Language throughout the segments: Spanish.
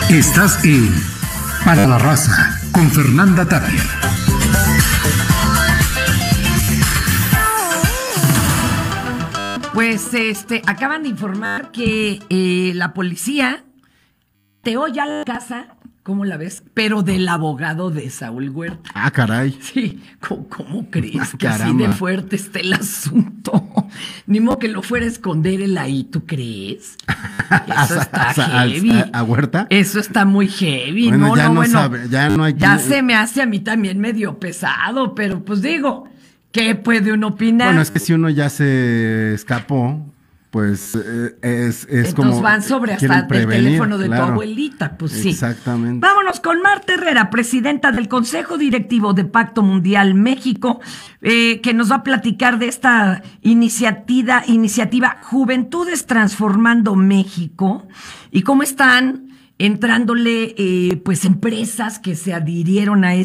Estás en Para la Raza con Fernanda Tapia. Pues acaban de informar que la policía teó ya la casa, ¿cómo la ves? Pero del abogado de Saúl Huerta. Ah, caray. Sí, ¿cómo crees que Caramba. así de fuerte está el asunto? Ni modo que lo fuera a esconder él ahí, ¿tú crees? Eso está heavy. ¿A Huerta? Eso está muy heavy. Bueno, No, ya no, no bueno, sabe, ya no hay ya que- se me hace a mí también medio pesado, pero pues digo, ¿qué puede uno opinar? Bueno, es que si uno ya se escapó, pues es Entonces como... van sobre hasta quieren el prevenir, teléfono de claro. tu abuelita, pues sí. Exactamente. Vámonos con Marta Herrera, presidenta del Consejo Directivo de Pacto Mundial México, que nos va a platicar de esta iniciativa Juventudes Transformando México y cómo están entrándole pues empresas que se adhirieron a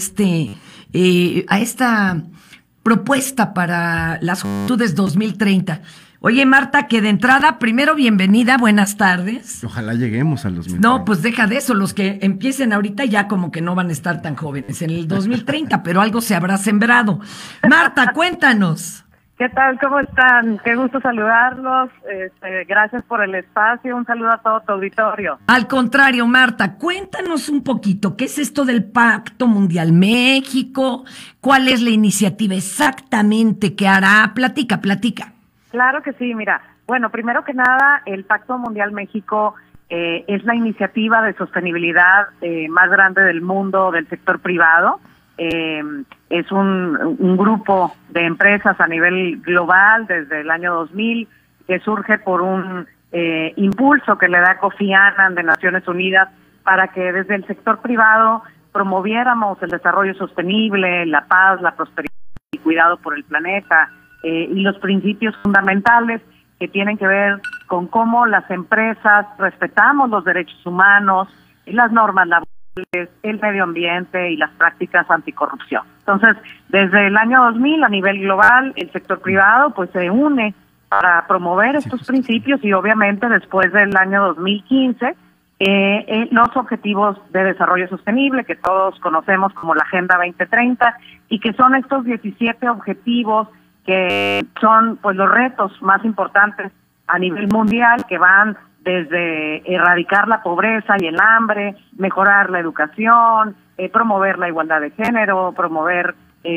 esta propuesta para las Juventudes 2030. Oye, Marta, que de entrada, primero bienvenida, buenas tardes. Ojalá lleguemos al 2030. No, pues deja de eso, los que empiecen ahorita ya como que no van a estar tan jóvenes en el 2030, pero algo se habrá sembrado. Marta, cuéntanos. ¿Qué tal? ¿Cómo están? Qué gusto saludarlos. Gracias por el espacio. Un saludo a todo tu auditorio. Al contrario, Marta, cuéntanos un poquito, ¿qué es esto del Pacto Mundial México? ¿Cuál es la iniciativa exactamente que hará? Platica. Claro que sí, mira. Bueno, primero que nada, el Pacto Mundial México es la iniciativa de sostenibilidad más grande del mundo del sector privado. Es un grupo de empresas a nivel global desde el año 2000 que surge por un impulso que le da Kofi Annan de Naciones Unidas para que desde el sector privado promoviéramos el desarrollo sostenible, la paz, la prosperidad y cuidado por el planeta y los principios fundamentales que tienen que ver con cómo las empresas respetamos los derechos humanos y las normas laborales, el medio ambiente y las prácticas anticorrupción. Entonces, desde el año 2000 a nivel global, el sector privado pues se une para promover estos principios y obviamente después del año 2015 los objetivos de desarrollo sostenible que todos conocemos como la Agenda 2030 y que son estos 17 objetivos que son pues los retos más importantes a nivel mundial que van desde erradicar la pobreza y el hambre, mejorar la educación, promover la igualdad de género, promover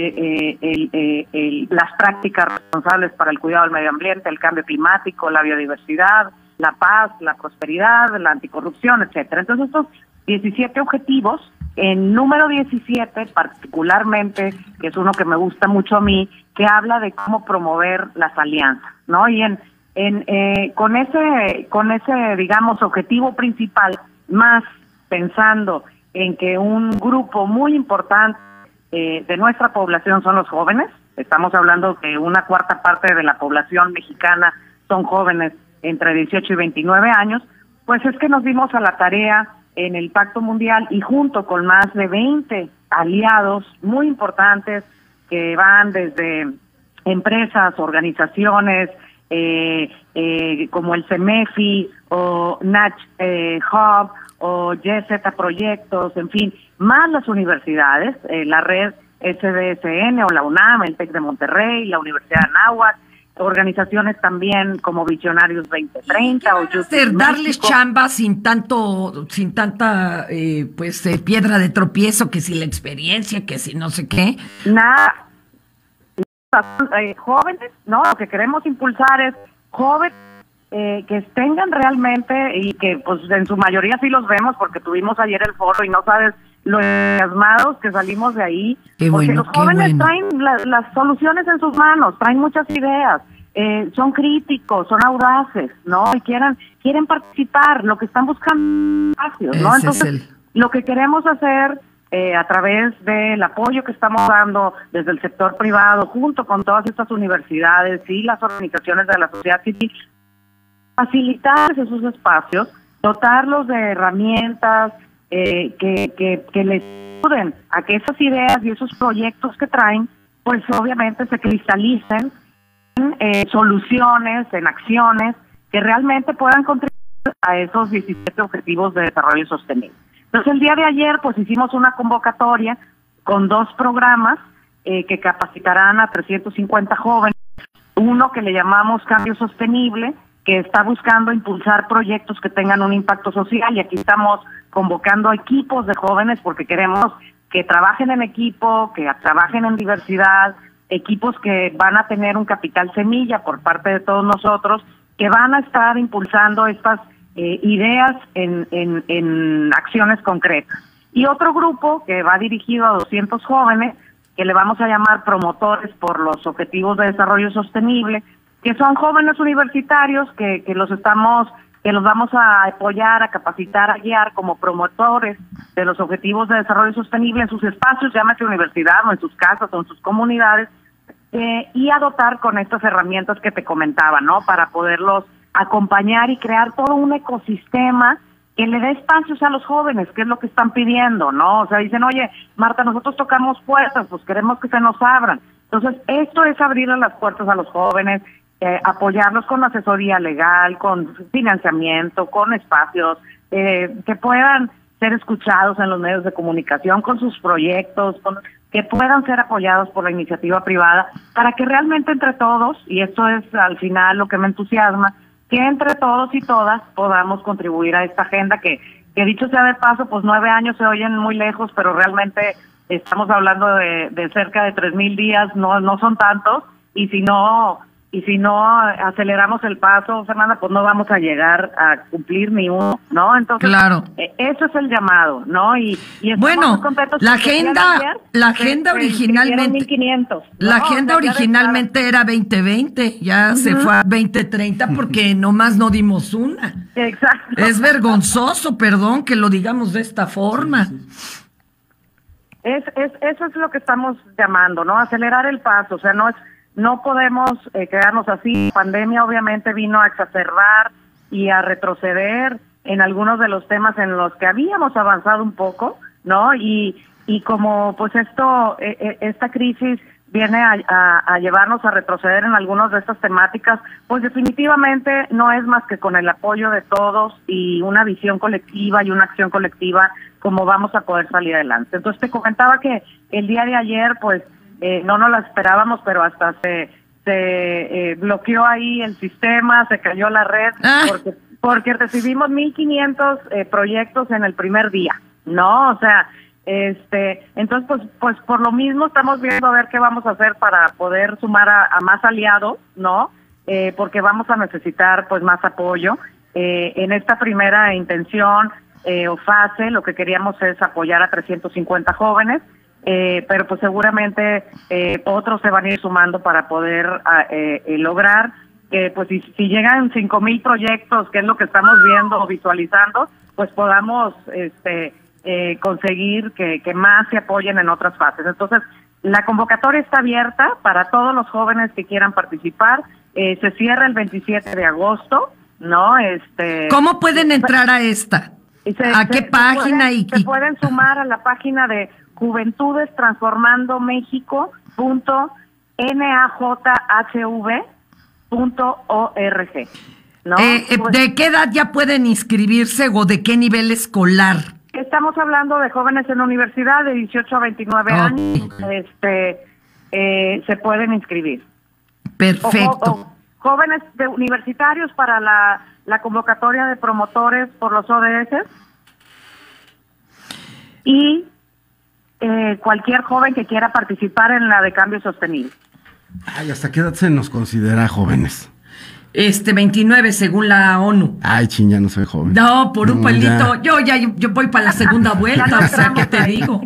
las prácticas responsables para el cuidado del medio ambiente, el cambio climático, la biodiversidad, la paz, la prosperidad, la anticorrupción, etcétera. Entonces estos 17 objetivos, en número 17 particularmente, que es uno que me gusta mucho a mí, que habla de cómo promover las alianzas, ¿no? Y con ese digamos objetivo principal, más pensando en que un grupo muy importante de nuestra población son los jóvenes. Estamos hablando que una cuarta parte de la población mexicana son jóvenes entre 18 y 29 años, pues es que nos dimos a la tarea en el Pacto Mundial y junto con más de 20 aliados muy importantes que van desde empresas, organizaciones, como el CEMEFI o Nach Hub o YZ Proyectos, en fin, más las universidades, la red SDSN o la UNAM, el TEC de Monterrey, la Universidad de Anáhuac, organizaciones también como Visionarios 2030 o darles chamba sin tanta piedra de tropiezo, que si la experiencia, que si no sé qué. Nada. Jóvenes, ¿no? Lo que queremos impulsar es jóvenes que tengan realmente y que pues en su mayoría sí los vemos porque tuvimos ayer el foro y no sabes lo entusiasmados que salimos de ahí, qué porque bueno, los jóvenes bueno. traen las soluciones en sus manos, traen muchas ideas, son críticos, son audaces, ¿no? Y quieren participar, lo que están buscando espacios, ¿no? Entonces, lo que queremos hacer a través del apoyo que estamos dando desde el sector privado, junto con todas estas universidades y las organizaciones de la sociedad civil, facilitar esos espacios, dotarlos de herramientas que les ayuden a que esas ideas y esos proyectos que traen, pues obviamente se cristalicen en soluciones, en acciones que realmente puedan contribuir a esos 17 objetivos de desarrollo sostenible. Entonces el día de ayer pues hicimos una convocatoria con 2 programas que capacitarán a 350 jóvenes, uno que le llamamos Cambio Sostenible, que está buscando impulsar proyectos que tengan un impacto social, y aquí estamos convocando a equipos de jóvenes porque queremos que trabajen en equipo, que trabajen en diversidad, equipos que van a tener un capital semilla por parte de todos nosotros, que van a estar impulsando estas ideas en acciones concretas. Y otro grupo que va dirigido a 200 jóvenes, que le vamos a llamar promotores por los Objetivos de Desarrollo Sostenible, que son jóvenes universitarios que los vamos a apoyar, a capacitar, a guiar como promotores de los Objetivos de Desarrollo Sostenible en sus espacios, llámese universidad o en sus casas o en sus comunidades, y a dotar con estas herramientas que te comentaba, ¿no? Para poderlos acompañar y crear todo un ecosistema que le dé espacios a los jóvenes, que es lo que están pidiendo, ¿no? O sea, dicen, oye, Marta, nosotros tocamos puertas, pues queremos que se nos abran. Entonces, esto es abrirle las puertas a los jóvenes, apoyarlos con asesoría legal, con financiamiento, con espacios, que puedan ser escuchados en los medios de comunicación, con sus proyectos, que puedan ser apoyados por la iniciativa privada, para que realmente entre todos, y esto es al final lo que me entusiasma, que entre todos y todas podamos contribuir a esta agenda que dicho sea de paso, pues 9 años se oyen muy lejos, pero realmente estamos hablando de cerca de 3,000 días, no son tantos, y si no aceleramos el paso, Fernanda, pues no vamos a llegar a cumplir ni uno, ¿no? Entonces, claro, eso es el llamado, ¿no? Y bueno, la agenda originalmente, 1500, ¿no? la agenda originalmente era 2020, ya se fue a 2030 porque nomás no dimos una. Exacto. Es vergonzoso, perdón, que lo digamos de esta forma. Eso es lo que estamos llamando, ¿no? Acelerar el paso, o sea, no podemos quedarnos así. La pandemia obviamente vino a exacerbar y a retroceder en algunos de los temas en los que habíamos avanzado un poco, ¿no? Y como pues esta crisis viene a llevarnos a retroceder en algunas de estas temáticas, pues definitivamente no es más que con el apoyo de todos y una visión colectiva y una acción colectiva como vamos a poder salir adelante. Entonces te comentaba que el día de ayer pues no nos la esperábamos, pero hasta se bloqueó ahí el sistema, se cayó la red, porque recibimos 1,500 proyectos en el primer día, ¿no? O sea, entonces pues por lo mismo estamos viendo a ver qué vamos a hacer para poder sumar a más aliados, ¿no? Porque vamos a necesitar pues más apoyo. En esta primera intención o fase, lo que queríamos es apoyar a 350 jóvenes, pero pues seguramente otros se van a ir sumando para poder lograr que pues si llegan 5,000 proyectos, que es lo que estamos viendo o visualizando, pues podamos conseguir que más se apoyen en otras fases. Entonces, la convocatoria está abierta para todos los jóvenes que quieran participar. Se cierra el 27 de agosto, ¿no? ¿Cómo pueden entrar a esta? ¿A qué página? Se pueden sumar a la página de juventudestransformandomexico.najhv.org, ¿no? ¿De qué edad ya pueden inscribirse o de qué nivel escolar? Estamos hablando de jóvenes en la universidad de 18 a 29 años. Se pueden inscribir. Perfecto. Jóvenes universitarios para la convocatoria de promotores por los ODS y cualquier joven que quiera participar en la de Cambio Sostenible. Ay, ¿hasta qué edad se nos considera jóvenes? 29 según la ONU. Ay, ya no soy joven. No, por un pelito. Yo voy para la segunda vuelta, o sea, ¿qué te digo?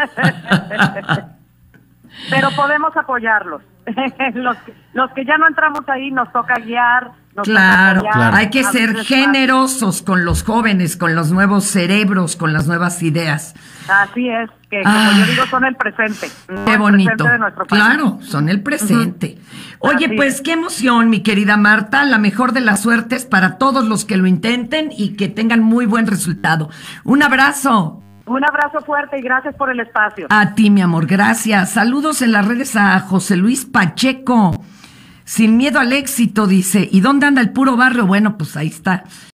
Pero podemos apoyarlos. Los que ya no entramos ahí nos toca guiar. Claro, hay que ser generosos con los jóvenes, con los nuevos cerebros, con las nuevas ideas. Así es, que como yo digo, son el presente. Qué bonito. De nuestro país. Claro, son el presente. Oye, Así pues es. qué emoción, mi querida Marta. La mejor de las suertes para todos los que lo intenten y que tengan muy buen resultado. Un abrazo. Un abrazo fuerte y gracias por el espacio. A ti, mi amor, gracias. Saludos en las redes a José Luis Pacheco. Sin miedo al éxito, dice. ¿Y dónde anda el puro barrio? Bueno, pues ahí está.